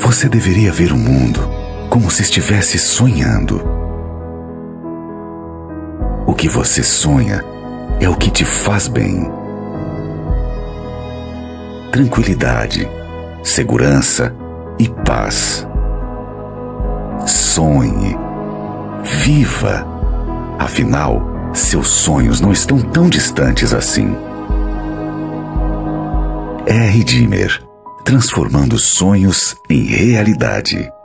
Você deveria ver o mundo como se estivesse sonhando. O que você sonha é o que te faz bem. Tranquilidade, segurança e paz. Sonhe. Viva. Afinal, seus sonhos não estão tão distantes assim. R. Dimmer, transformando sonhos em realidade.